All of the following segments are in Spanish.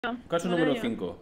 Caso número 5.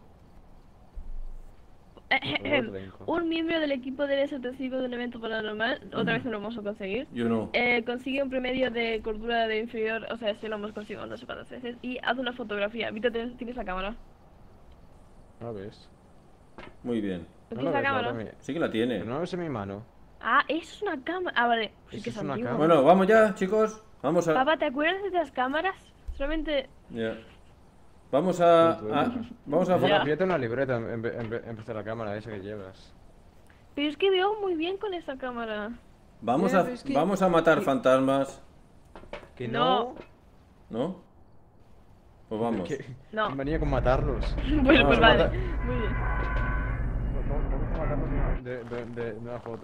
Un miembro del equipo debe ser testigo de un evento paranormal. Otra vez no lo vamos a conseguir. Yo no. Consigue un promedio de cordura de inferior. O sea, este lo hemos conseguido no sé cuántas veces. Y haz una fotografía. Víctor, ¿tienes la cámara? No lo ves. Muy bien. ¿No No tienes lo la ves, cámara? Laura, Sí que la tiene. pero no lo ves en mi mano. Ah, eso es una cámara. Ah, vale. Sí Eso que es es una antiguo. cámara. Bueno, vamos ya, chicos. Vamos a... Papá, ¿te acuerdas de las cámaras? Solamente... Ya. Vamos a... Vamos a... Ya. Fíjate una libreta en vez de la cámara esa que llevas. Pero es que veo muy bien con esta cámara. Vamos Ya, a... pero es que- Vamos a matar fantasmas. Que No. ¿No? Pues vamos. Que No. venía con matarlos. Bueno, Vamos pues a vale. matar- Muy bien. Vamos a matarlos de una foto.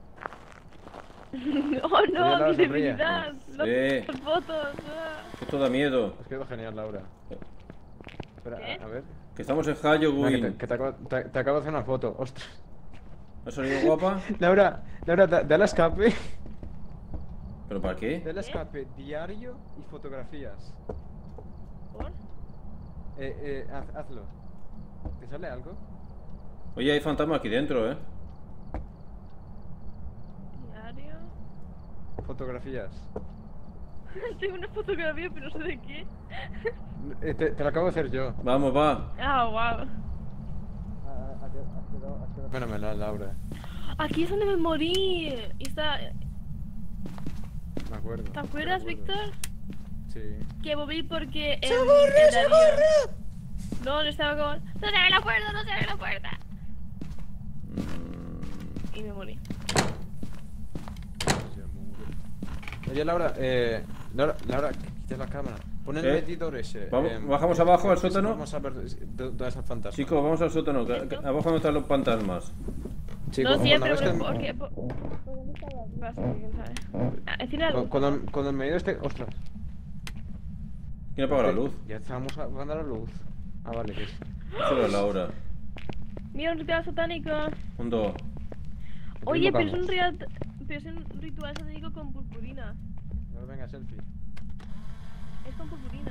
Oh no, Laura, mi sonríe. debilidad. Las fotos. Esto da miedo. Has quedado genial, Laura. Espera, ¿Qué? a ver. Que estamos en Mira, Halloween. que te acabo de hacer una foto. Ostras. ¿Ha salido guapa? Laura, dale a escape. ¿Pero para qué? Dale a escape diario y fotografías. ¿Por? Hazlo. ¿Te sale algo? Oye, hay fantasmas aquí dentro, ¿eh? Diario. Fotografías. Tengo una fotografía, pero no sé de qué. Te lo acabo de hacer yo. Vamos, va. Ah, wow. Has quedado fenomenal, Laura. Aquí es donde me morí. Me acuerdo. ¿Te acuerdas, me acuerdo. Víctor? Sí. Que volví porque... ¡Socorro! No estaba con... ¡No se abre la puerta! ¡No se abre la puerta! Y me morí. Oye, Laura, Laura, quita la cámara. Pon el medidor ese. Bajamos abajo al sótano. Vamos a ver dónde está el fantasma. Chicos, vamos al sótano. Abajo no están los fantasmas. No siempre, cuando porque... Pasa, quién sabe. Encima la luz. Cuando el medidor esté... ¡Ostras! ¿Quién apaga la luz? Ya estamos apagando la luz. Ah, vale, que es. Eso era Laura. Mira, un ritual satánico. Un dos. Oye, pero es un ritual satánico con purpurina. No, venga, selfie. Es con purpurina.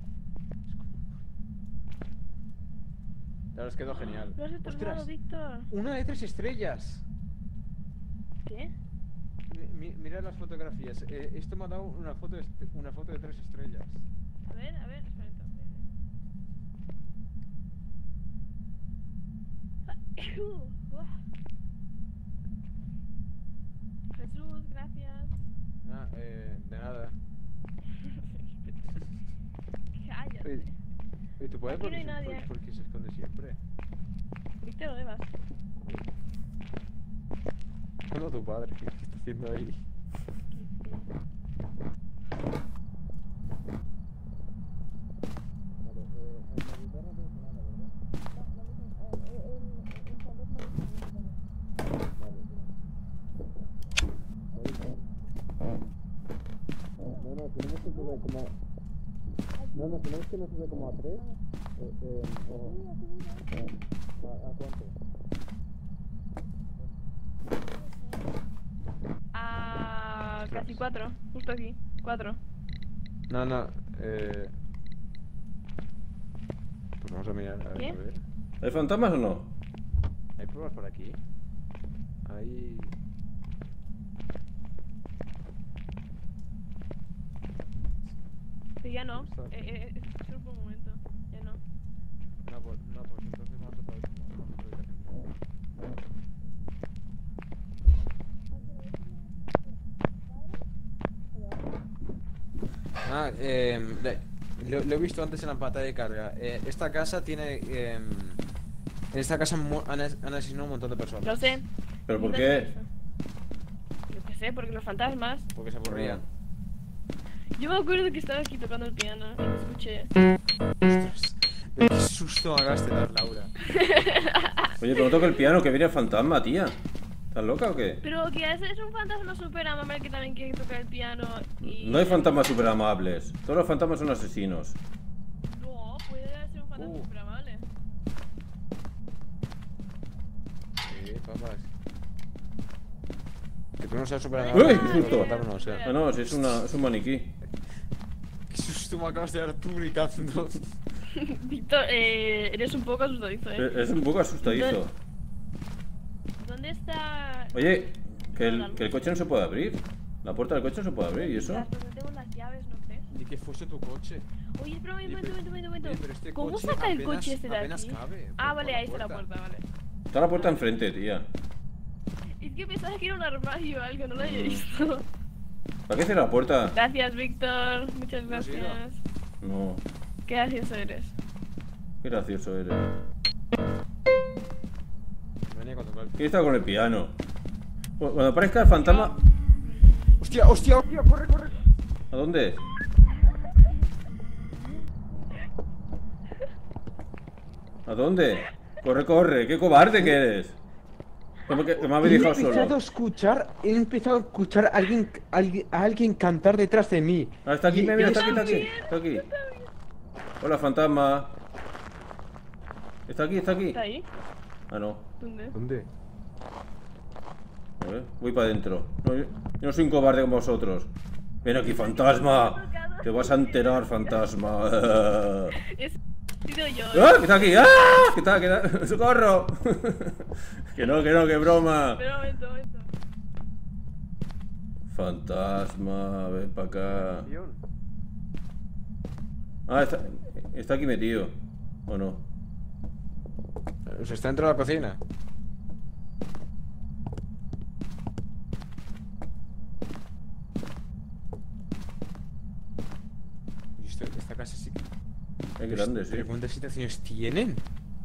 Ahora os quedó genial. Lo has destrozado, ¡Ostras! Víctor. Una de 3 estrellas. ¿Qué? Mira las fotografías. Esto me ha dado una foto de 3 estrellas. A ver, espera entonces. Jesús, gracias. Ah, de nada. Cállate. ¿Y tu padre Aquí no hay nadie. por qué se esconde siempre? Víctor, ¿dónde vas? No, tu padre, ¿qué está haciendo ahí? No, tenemos que subir como... No, tenemos que no sube como a 3. ¿A cuánto? Casi 4, justo aquí. 4. No, pues vamos a mirar, a ¿Qué? ver. ¿Hay fantasmas o no? ¿Hay pruebas por aquí? Hay... Pero ya no. Solo por un momento. Ya no. No, pues entonces vamos a otra habitación. Lo he visto antes en la pantalla de carga. Esta casa tiene... en esta casa han asesinado un montón de personas. Lo sé. ¿Pero por qué? Yo qué sé, porque los fantasmas. Porque se aburrían. Yo me acuerdo que estaba aquí tocando el piano y lo escuché. Ostras, qué susto me acabas de dar, Laura. Oye, pero no toca el piano, que viene el fantasma, tía. ¿Estás loca o qué? Pero que es un fantasma súper amable que también quiere tocar el piano y... No hay fantasmas súper amables. Todos los fantasmas son asesinos. No, puede ser un fantasma súper amable. Sí, papás. Que tú no seas súper ¡Uy, qué susto! No, o sea. Ah, no, si es un maniquí. Qué susto me acabas de dar tú gritando. Víctor, eres un poco asustadizo, Es un poco asustadizo. ¿Dónde está...? Oye, que el coche no se puede abrir. La puerta del coche no se puede abrir, ¿y eso? ¿Dónde tengo las llaves, no crees? Ni que fuese tu coche. Oye, espera un momento. Pero este ¿Cómo coche saca el apenas- coche este de apenas aquí? cabe Ah, por vale, la ahí está la puerta. puerta, vale. Está la puerta enfrente, tía. Es que pensaba que era un armario o algo, no lo había Mm. visto. ¿Para qué cierra la puerta? Gracias, Víctor. Muchas ¿No has ido? gracias. No, Qué gracioso eres. qué gracioso eres. Venía con tocar el- ¿Quién está con el piano? Cuando aparezca el fantasma... ¡Hostia, hostia, hostia! ¡Corre, corre! ¿A dónde? ¿A dónde? Corre, corre, qué cobarde que eres. Que me habéis dejado solo. He empezado a escuchar a alguien cantar detrás de mí. Ah, está aquí, Y- mira, y está aquí, es- está aquí, está aquí. Hola, fantasma. ¿Está aquí, está aquí? ¿Está ahí? Ah, no. ¿Dónde? ¿Dónde? A ver, voy para adentro. No, yo no soy un cobarde como vosotros. Ven aquí, fantasma. Te vas a enterar, fantasma. He sido yo. ¡Ah! ¡Que está aquí! ¡Ah! ¡Que está! ¡Socorro! Que no, que broma. Espera un momento. Fantasma, ven para acá. Ah, está aquí metido. ¿O no? Se está dentro de la cocina. Y esta casa sí que... Es grande, sí. ¿Pero cuántas situaciones tienen?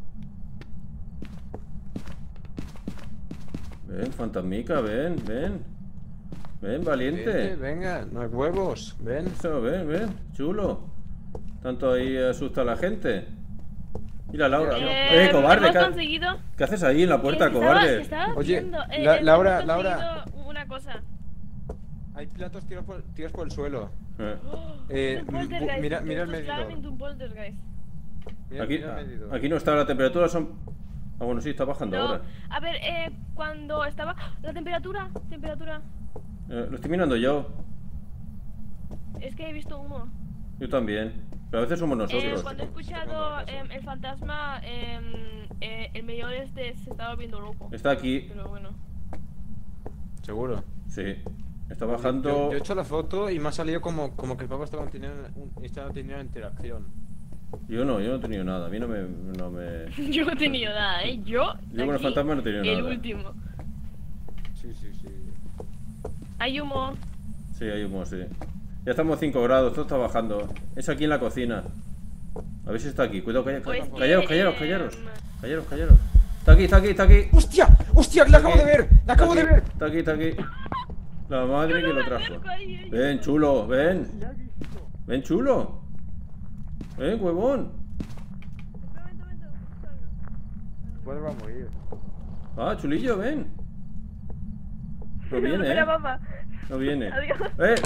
Ven, fantasmica, ven, ven. Ven, valiente. Venga, no hay huevos. Ven. Eso, ven, chulo. Tanto ahí asusta a la gente. Mira, Laura. Cobarde. Hemos conseguido... ¿Qué haces ahí en la puerta, que cobarde? estaba Oye, viendo, Laura, hemos Laura. conseguido una cosa. Hay platos tirados por el suelo. Eh, Es un poltergeist, mira esto el es medidor. claramente un poltergeist. Mira, Aquí, mira el medidor. aquí no está, la temperatura son... Ah, bueno, sí, está bajando No, ahora. a ver, cuando estaba... La temperatura. Lo estoy mirando yo. Es que he visto humo. Yo también. Pero a veces somos nosotros. Cuando he escuchado el fantasma, el mayor se estaba volviendo loco. Está aquí. Pero bueno. ¿Seguro? Sí. Está bajando... Yo he hecho la foto y me ha salido como que el papa estaba teniendo una interacción. Yo no he tenido nada. A mí no me... Yo no he tenido nada, ¿eh? Yo con el aquí, fantasma no he tenido el nada. último. Sí. Hay humo. Sí, hay humo, sí. Ya estamos a 5 grados, todo está bajando. Es aquí en la cocina. A ver si está aquí. Cuidado, Pues, callaros. Callaros. Está aquí. ¡Hostia! ¡Hostia! ¡La acabo de ver! ¡La acabo de ver! Está aquí. La madre que lo trajo. acerco ahí, Ven, chulo, ven. Ven, chulo. Ven, huevón. Un momento. Pues va a morir. Ah, chulillo, ven. No viene, Espera, papá. No viene. Adiós.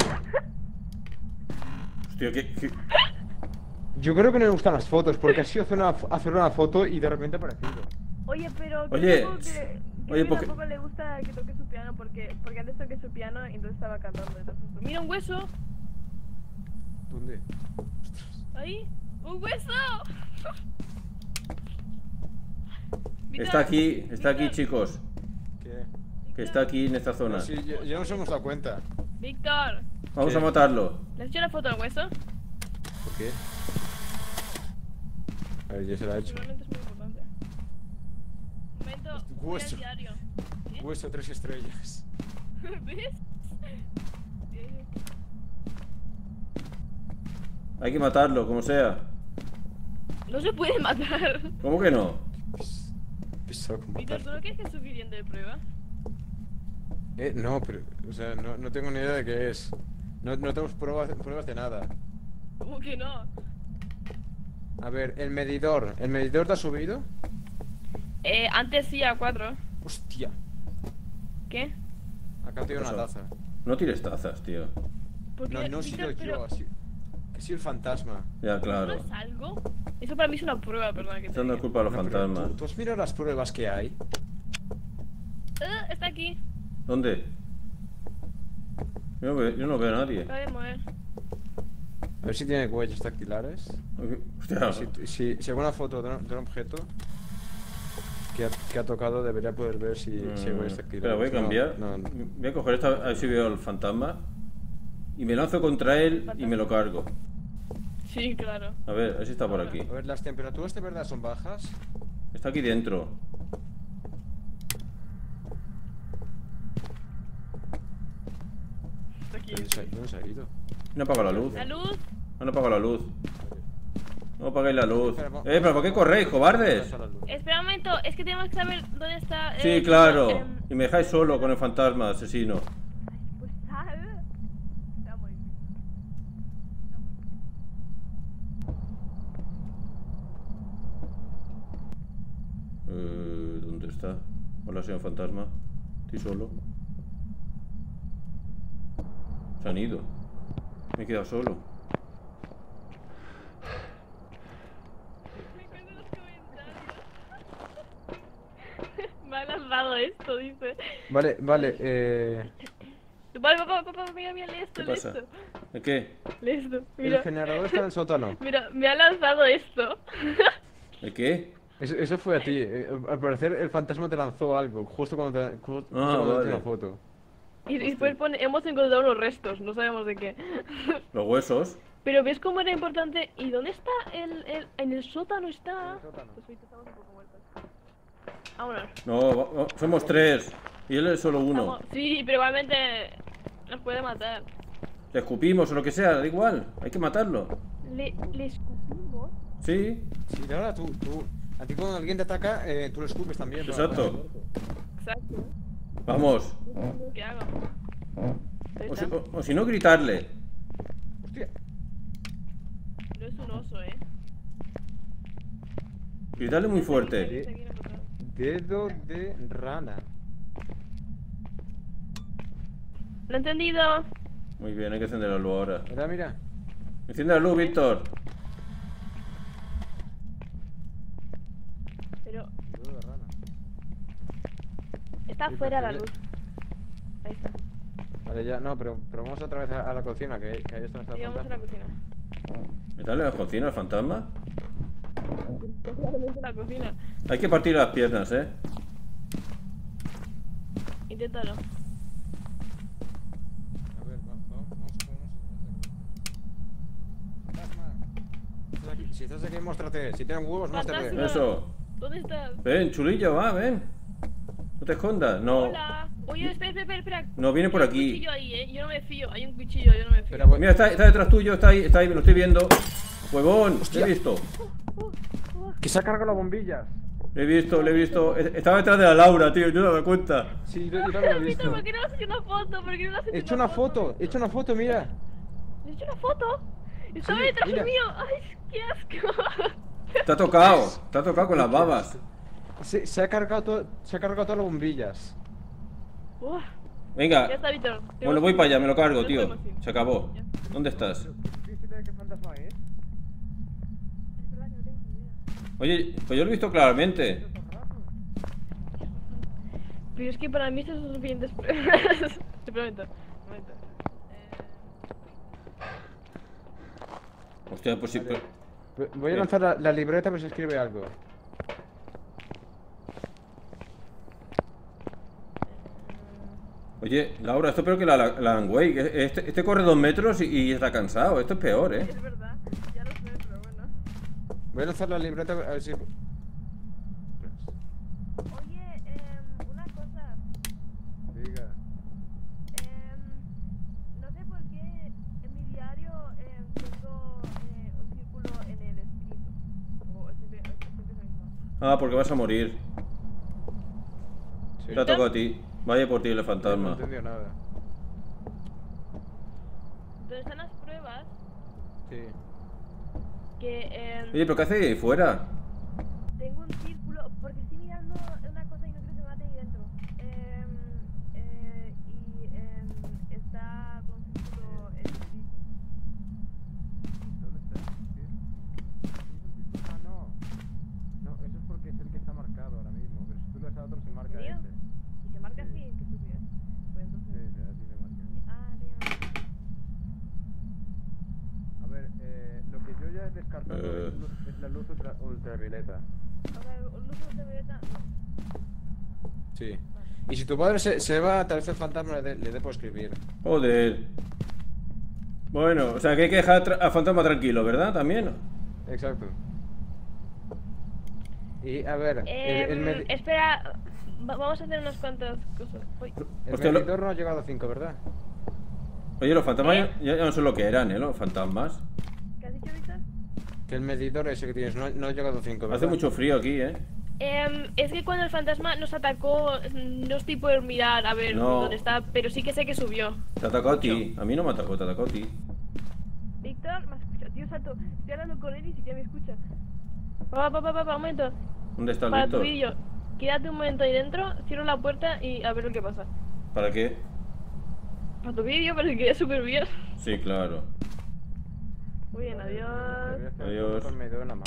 Hostia, ¿qué? Yo creo que no le gustan las fotos, porque ha sido hacer una foto y de repente ha aparecido. Oye, pero Oye, creo que oye, ¿por qué? tampoco le gusta que toque su piano porque antes toqué su piano y entonces estaba cantando. Entonces, mira un hueso. ¿Dónde? Ahí. ¡Un hueso! Está aquí, chicos. ¿Qué? Que está aquí en esta zona. No, sí, ya nos hemos dado cuenta. Víctor, Vamos ¿Qué? a matarlo. ¿le has hecho la foto al hueso? ¿Por qué? A ver, ya se la ha hecho. Seguramente es muy importante. Un momento, voy al Hueso. diario. ¿Qué? Hueso 3 estrellas. ¿Ves? Hay que matarlo, como sea. No se puede matar. ¿Cómo que no? Pisado como Víctor, ¿tú no quieres que es suficiente de prueba? No, pero, o sea, no tengo ni idea de qué es. No tenemos pruebas de nada. ¿Cómo que no? A ver, el medidor. ¿El medidor te ha subido? Antes sí a 4. Hostia. ¿Qué? Acá tengo ¿Qué una pasó? taza. No tires tazas, tío. Porque, No he sido Víctor, yo, que ha sido el fantasma. Ya, ¿no claro. es algo? Eso para mí es una prueba, perdona que te Echando diga. culpa a los No, pero fantasmas. ¿tú has mirado las pruebas que hay? Está aquí. ¿Dónde? Yo no veo a nadie. Acaba de mover. A ver si tiene huellas dactilares. Hostia. Si hago una foto de un objeto que ha tocado, debería poder ver si hay huellas dactilares. Espera, voy a cambiar. No. Voy a coger esta, a ver si veo el fantasma. Y me lanzo contra él y me lo cargo. Sí, claro. A ver si está por aquí. A ver, las temperaturas de verdad son bajas. Está aquí dentro. Está aquí. ¿Dónde se ha ido? No apaga la luz. La luz. No apaga la luz. No apagáis la luz. Espera, Pero ¿por qué corréis, cobardes? Espera un momento, es que tenemos que saber dónde está. Sí, claro. Y me dejáis solo con el fantasma asesino. Pues está. Está muy bien. ¿Dónde está? Hola, señor fantasma. Estoy solo. Se han ido. Me he quedado solo. Me encantan los comentarios. Me ha lanzado esto, dice. Vale. Vale, papá, mira, lee esto, ¿Qué lee pasa? esto. ¿El qué? Lee esto, El mira. generador está en el sótano. Mira, me ha lanzado esto. ¿El qué? Eso fue a ti. Al parecer el fantasma te lanzó algo justo cuando te vale. hice una foto. Y después pone, hemos encontrado unos restos, no sabemos de qué. Los huesos. Pero ves cómo era importante. ¿Y dónde está en el sótano está? En el sótano. Pues ahorita estamos un poco muertos. Vámonos. No, somos tres. Y él es solo uno. Vamos. Sí, pero igualmente nos puede matar. Le escupimos o lo que sea, da igual. Hay que matarlo. ¿Le escupimos? Sí, Sí, ahora tú. A ti cuando alguien te ataca, tú lo escupes también. ¿no? exacto. Exacto. Vamos. ¿Qué hago? Ahí O está. si no, gritarle. Hostia. No es un oso, Gritarle muy fuerte. Está aquí en el portal. Dedo de rana. Lo he entendido. Muy bien, hay que encender la luz ahora. Mira. Enciende la luz, Víctor. Pero Dedo de rana. está Sí, fuera la pero- luz. Ahí está. Vale, ya, no, pero vamos otra vez a la cocina, que ahí está nuestra Y vamos a la cocina. ¿Meterle a la cocina al fantasma? Claramente la cocina. Hay que partir las piernas, Inténtalo. A ver, vamos Fantasma. Si estás aquí, muéstrate. Si tienen huevos, muéstrate. Fantasma. Eso. ¿Dónde estás? Ven, chulillo, va, ven. No te escondas. No. Hola. Oye, espera. No, viene por Hay aquí. un cuchillo ahí, Yo no me fío. Hay un cuchillo, yo no me fío. Espera, voy. Mira, está detrás tuyo, está ahí, me lo estoy viendo. Huevón, le Hostia. he visto. Que se ha cargado las bombillas. Le he visto. Estaba detrás de la Laura, tío, yo no me doy cuenta. Sí, yo también lo he visto. ¿Por qué no has hecho una foto? ¿Por qué no has He hecho una foto, mira. ¿He hecho una foto? Estaba Sí, detrás mira. mío. Ay, qué asco. Te ha tocado con las babas. Se ha cargado todas las bombillas. Uf, Venga. ya está, Víctor. Bueno, voy para allá, me lo cargo, No tío. podemos ir. Se acabó. Ya. ¿Dónde estás? ¿Tienes idea de qué fantasma es? Es verdad que no tengo ni idea. Oye, pues yo lo he visto claramente. Pero es que para mí estas son suficientes pruebas. Te prometo. Hostia, pues sí. Vale. Voy a lanzar la libreta por si escribe algo. Oye, Laura, esto es peor que la Alan Wake. Este corre 2 metros y está cansado. Esto es peor, Es verdad, ya lo sé, pero bueno. Voy a lanzar la libreta a ver si... Oye, una cosa. Diga. No sé por qué en mi diario tengo un círculo en el escrito. O siempre es lo mismo. Ah, porque vas a morir. Sí. Te ha tocado a ti. Vaya por ti el No he fantasma. entendido nada. Donde están las pruebas Sí. que Oye, ¿pero qué hace ahí fuera? tengo un círculo, porque estoy mirando una cosa y no creo que me mate ahí dentro. Y está con un círculo escrito. ¿Dónde está? Ah, no. No, eso es porque es el que está marcado ahora mismo. Pero si tú le das a otro, se marca ¿En serio? ese. Y se marca Sí. así, qué estúpido. Pues Sí, entonces. sí, así se marca. Ah, bien. A ver, descartando es la luz ultravioleta. O sea, luz ultravioleta, no. Sí. Y si tu padre se va, tal vez el fantasma le dé por escribir. Joder. Bueno, o sea que hay que dejar al fantasma tranquilo, ¿verdad? También. Exacto. Y a ver, Espera, vamos a hacer unas cuantas cosas. Uy. el Hostia, medidor no ha llegado a 5, ¿verdad? Oye, los fantasmas ya no sé lo que eran, ¿eh? Los fantasmas. ¿Qué has dicho, Víctor? Que el medidor ese que tienes no ha llegado a 5, ¿verdad? Hace mucho frío aquí, ¿eh? Es que cuando el fantasma nos atacó, no estoy por mirar a ver No. dónde está, pero sí que sé que subió. Te atacó a ti. A mí no me atacó, te atacó a ti. Víctor, me escucha, tío, salto. Estoy hablando con él y sí que me escucha. Un momento. ¿Dónde está el Para tu Víctor? vídeo, quédate un momento ahí dentro, cierro la puerta y a ver lo que pasa. ¿Para qué? Para tu vídeo, pero que quede súper bien. Sí, claro. Muy bien, adiós. Adiós. Con el medidor en la mano.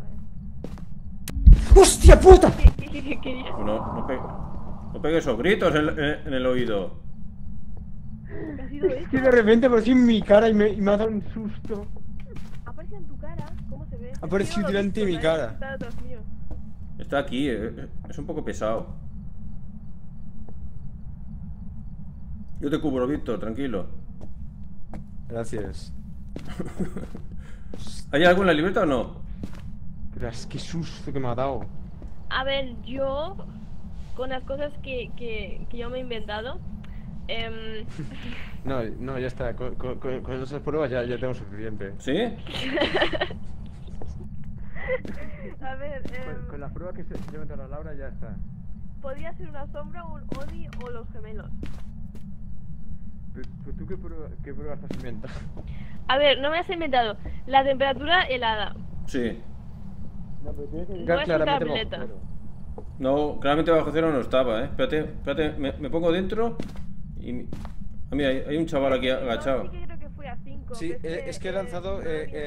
¡Hostia puta! ¿Qué querías? No pegue esos gritos en el oído. ¿Qué ha sido Es eso? que de repente apareció en mi cara y me ha dado un susto. Aparece en tu cara, ¿cómo se ve? Ha aparecido Es que no lo he delante de mi visto, nadie cara. está detrás mío. Está aquí, es un poco pesado. Yo te cubro, Víctor, tranquilo. Gracias. ¿Hay algo en la libreta o no? Verás, qué susto que me ha dado. A ver, yo, con las cosas que yo me he inventado, No, ya está. Con esas pruebas ya tengo suficiente. ¿Sí? a ver, Con las pruebas que se inventó la Laura ya está. podría ser una sombra, un Oni o los gemelos. ¿Pero tú qué pruebas has inventado? A ver, no me has inventado. La temperatura helada. Sí. No, pero tiene que No es claramente bajo tableta. cero. No, claramente bajo cero no estaba, ¿eh? Espérate, me pongo dentro y... Ah, mira, hay un chaval aquí agachado. No, sí que creo que fue a 5. Sí, es que he lanzado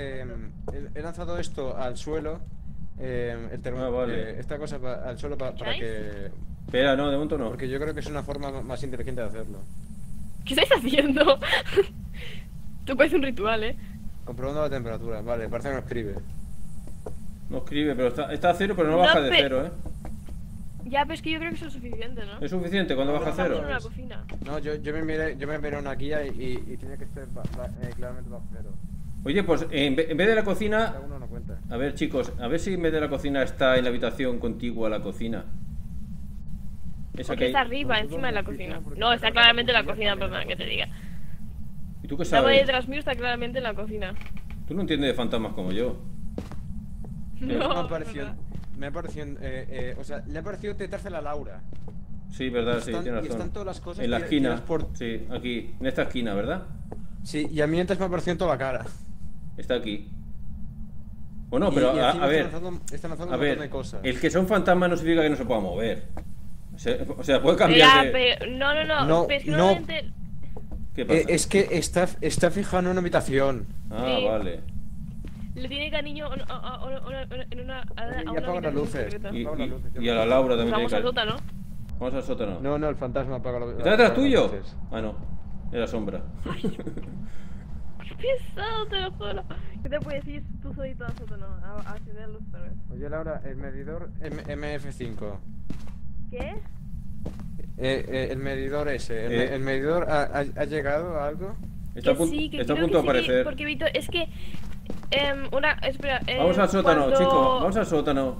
esto al suelo. Ah, vale. Esta cosa al suelo para ¿Escucháis? que. Espera, no, de momento no. Porque yo creo que es una forma más inteligente de hacerlo. ¿Qué estáis haciendo? Esto parece un ritual, ¿eh? Comprobando la temperatura, vale, parece que no escribe. No escribe, pero está a cero, pero no baja de cero, ¿eh? Ya, pero es que yo creo que eso es suficiente, ¿no? ¿Es suficiente cuando baja a Estamos cero? en una cocina. No, yo me miré una guía y tiene que estar claramente bajo cero. Oye, pues en vez de la cocina... Cada uno no cuenta. A ver, chicos, a ver si en vez de la cocina está en la habitación contigua a la cocina. Esa Porque que hay... está arriba, encima de la cocina. No, está claramente en la cocina, perdona que te diga. ¿Y tú qué La pared sabes? detrás mío está claramente en la cocina. Tú no entiendes de fantasmas como yo. Me No, ha parecido. ¿verdad? Me ha parecido. O sea, le ha parecido tetarse a la Laura. Sí, verdad, sí, Están- tienes y razón. están todas las cosas en la que esquina. tienes por- Sí, aquí, en esta esquina, ¿verdad? Sí, y a mí antes me ha parecido en toda la cara. Está aquí. Bueno, pero Y a encima ver, están lanzando a un montón ver, de cosas. el que son fantasmas no significa que no se pueda mover. O sea, puede Ya, cambiar de... pero... No, No, pero es que no. normalmente... ¿Qué pasa? Es que está fijado en una habitación. Ah, Sí. vale. Le tiene cariño en una... Y apaga las luces. Y, Apaga las luces, y a la Laura también Vamos al tiene que... sótano. Vamos al sótano. No, el fantasma apaga la ¿Está detrás apaga las tuyo? luces. Ah, no. Era sombra. Qué pesado, te lo juro. ¿Qué te puedo decir? Tú solito al sótano. A acceder a luz otra vez. Oye, Laura, el medidor MF5. ¿Qué? El medidor ese. ¿El medidor ha llegado a algo? Está a, Que sí, que está a creo punto de que sí, aparecer. porque Víctor, es que... espera, Vamos al sótano, cuando- chicos. Vamos al sótano.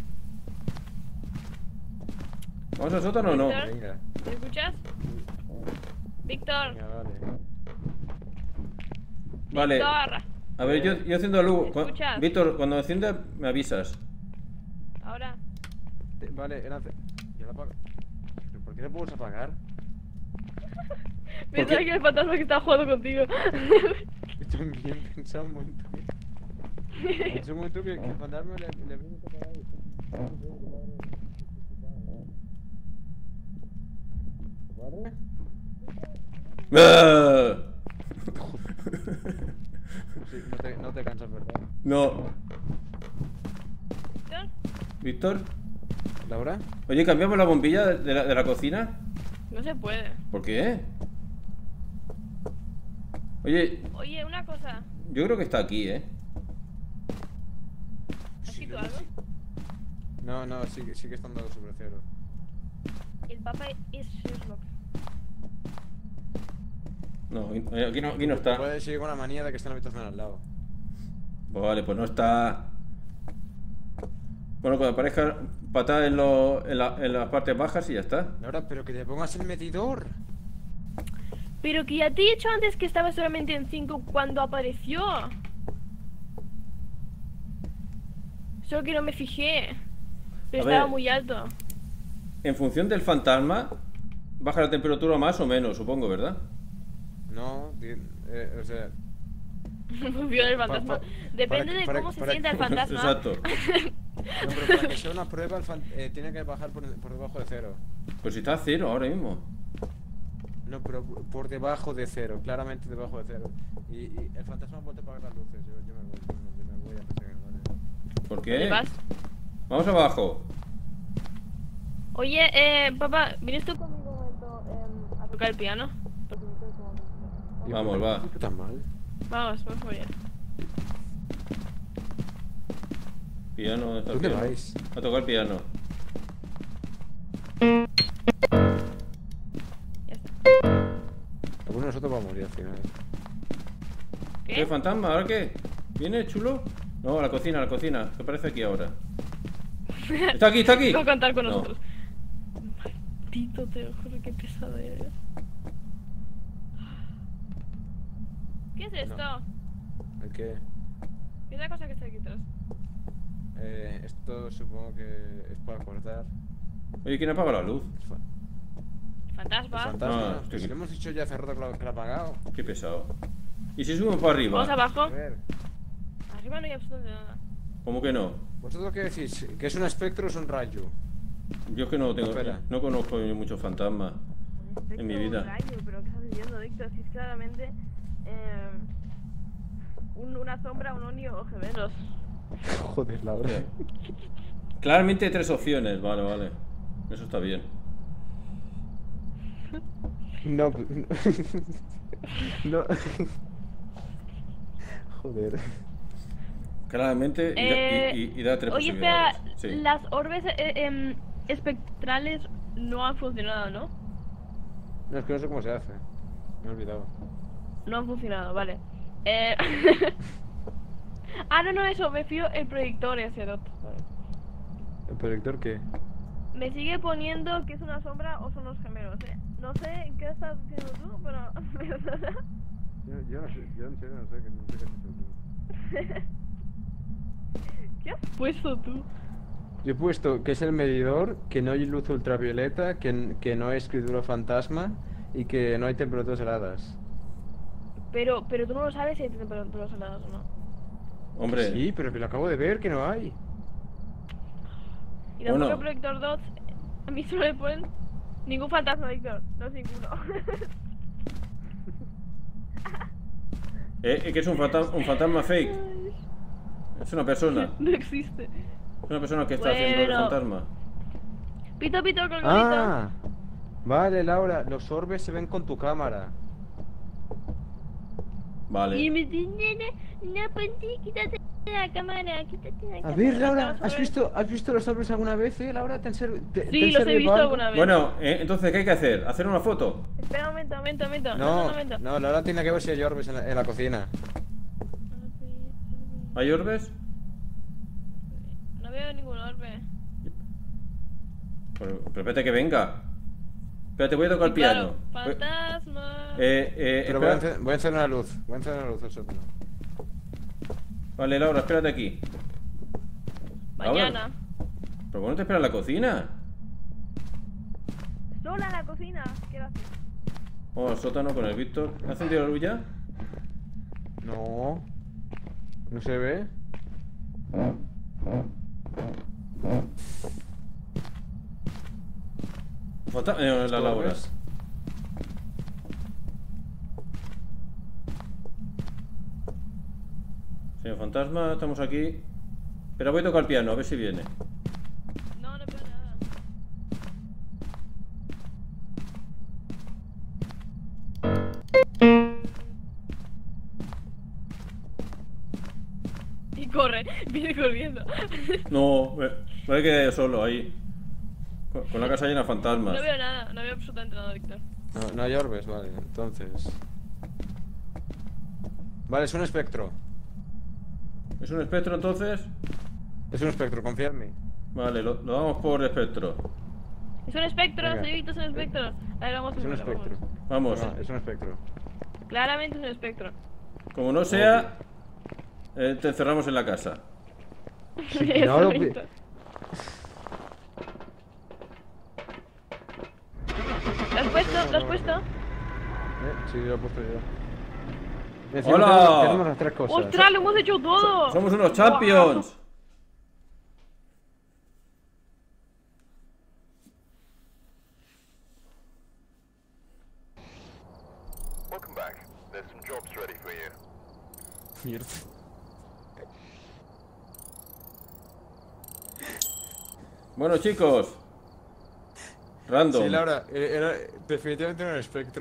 ¿Vamos al sótano o no? Víctor. Venga, ¿Me escuchas? Víctor, venga, vale. Vale. Víctor. A ver, yo enciendo la luz. ¿Me escuchas? Víctor, cuando encienda me avisas. Ahora. Vale, ya la apago. ¿Pero por qué no puedes apagar? Pensaba qué? que el fantasma que estaba jugando contigo. Estoy bien pensado un momento. Pensé un momento que el fantasma le viene a apagar y... ¿Vale? ¡Ah! Sí, no te cansas, ¿verdad? No. Víctor, ¿Víctor? ¿Laura? Oye, ¿cambiamos la bombilla de la cocina? no se puede. ¿Por qué? Oye, Oye, una cosa. yo creo que está aquí, ¿eh? escrito algo? No, no, sigue estando sobre cero. El Papa es Sherlock. No, aquí no está. Puede seguir con la manía de que está en la habitación al lado. Vale, pues no está. Bueno, cuando aparezca patada en las partes bajas y ya está. Laura, pero que te pongas el medidor. Pero que ya te he dicho antes que estaba solamente en 5 cuando apareció. Solo que no me fijé. Pero A estaba ver. muy alto. En función del fantasma, baja la temperatura más o menos, supongo, ¿verdad? No, o sea... Vio el fantasma. pa- Depende para- de para- cómo se para- sienta el fantasma. Exacto. No, pero para que sea una prueba, tiene que bajar por debajo de cero. Pues si está a cero ahora mismo. No, pero por debajo de cero, claramente debajo de cero. Y el fantasma vuelve a apagar las luces. Yo me voy a perseguir, ¿vale? ¿Por ¿Dónde qué? vas? Vamos abajo. Oye, papá, ¿vienes tú conmigo un momento a tocar el piano? Porque me tengo como que- Vamos, va. ¿Qué tan mal? Vamos muy bien. Piano, ¿dónde está el ¿Dónde piano? vais? A tocar piano. Ya está. Alguno de nosotros va a morir al final. ¿Qué ¿Qué? fantasma? ¿Ahora qué? ¿Viene chulo? No, a la cocina, que aparece aquí ahora. ¡Está aquí, está aquí! Va a contar con No. nosotros. Maldito, te lo juro, qué pesado eres. ¿Qué es esto? ¿El qué? ¿Qué es la cosa que está aquí atrás? Esto supongo que es para cortar. Oye, ¿quién apaga la luz? El Fantasma. fantasma. Ah, Pues estoy- le hemos dicho ya hace rato que lo ha apagado. Qué pesado. ¿Y si subimos para arriba? Vamos abajo. A ver, Arriba no hay absolutamente nada. ¿Cómo que no? ¿vosotros qué decís? ¿Que es un espectro o es un rayo? Yo es que no tengo, Espera. no conozco yo muchos fantasmas. En mi vida. Un rayo, pero ¿qué estás diciendo, Víctor? Si es claramente una sombra, un onio o gemelos. Joder, Laura. Claramente hay tres opciones, vale. Eso está bien. No. No. Joder. Claramente y da tres Oye, espera, posibilidades. Sí. las orbes espectrales no han funcionado, ¿no? No, es que no sé cómo se hace. Me he olvidado. No han funcionado, vale. Ah, no, eso, me fío el proyector ese, vale. ¿El proyector qué? Me sigue poniendo que es una sombra o son los gemelos, No sé qué estás diciendo tú, pero... Yo no sé, yo en serio no sé qué es eso. ¿Qué has puesto tú? Yo he puesto que es el medidor, que no hay luz ultravioleta, que no hay escritura fantasma y que no hay temperaturas heladas. Pero tú no lo sabes si hay temperaturas heladas o no. Hombre, Sí, pero que lo acabo de ver, que no hay. Y tampoco Bueno. el proyector DOTS, a mí solo me ponen ningún fantasma, Víctor. No es ninguno. que es un fantasma fake. Es una persona. No existe. Es una persona que está haciendo el Bueno. fantasma. Pito, colgolito. Ah, vale, Laura, los orbes se ven con tu cámara. Y Vale. me dice, no, Ponti, quítate la cámara, quítate la cámara. A ver, Laura, Los orbes- ¿has visto los orbes alguna vez, Laura? ¿Te han Sí, te han los he servido visto algo? alguna vez. Bueno, entonces, ¿qué hay que hacer? ¿Hacer una foto? Espera un momento. No, un momento. no, Laura tiene que ver si hay orbes en la cocina. ¿Hay orbes? No veo ningún orbe. Pero espérate que venga. Espérate, voy a tocar el Sí, claro, piano. fantasma. Pero voy a, Espera. voy a encender la luz. Voy a encender la luz al sótano. Vale, Laura, espérate aquí. Mañana. ¿Pero por qué no te esperas en la cocina? Sola en la cocina. ¿Qué haces? Vamos al sótano con el Víctor. ¿Ha encendido la luz ya? No. ¿No se ve? La Laura. ¿Orbes? Señor fantasma, estamos aquí. Pero voy a tocar el piano, a ver si viene. No veo nada. Y corre. Viene corriendo. No, me quedé yo solo ahí. Con la casa llena de fantasmas. No veo nada, no veo absolutamente nada, Víctor. No, no hay orbes, vale, entonces. Vale, es un espectro. ¿Es un espectro entonces? Es un espectro, confía en mí. Vale, lo damos por espectro. Es un espectro, Venga. soy Víctor, es un espectro. A ver, vamos a Es un verlo, espectro. Vamos. No, es un espectro. Claramente es un espectro. Como no sea, te encerramos en la casa. no lo Víctor. ¿Lo has puesto? ¿Lo has puesto? Sí, lo he puesto yo. ¡Hola! Tenemos las tres cosas. ¡Ostras, lo hemos hecho todo! Somos unos champions. Welcome back. There's some jobs ready for you. Mierda. Bueno, chicos. Random. Sí, Laura, era definitivamente era un espectro.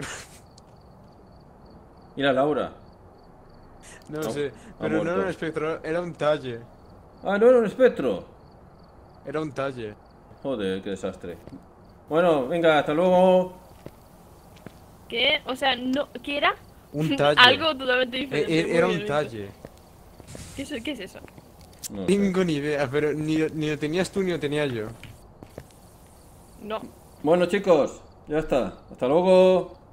Mira, Laura. No Ha- sé, ha pero no muerto. era un espectro, era un talle. Ah, no era un espectro. Era un talle. Joder, qué desastre. Bueno, venga, hasta luego. ¿Qué? O sea, no... ¿Qué era? Un talle. Algo totalmente diferente. muy Era bien, un Víctor. talle. ¿Qué es eso? No sé. Tengo ni idea, pero ni lo tenías tú ni lo tenía yo. No. Bueno, chicos, ya está. Hasta luego.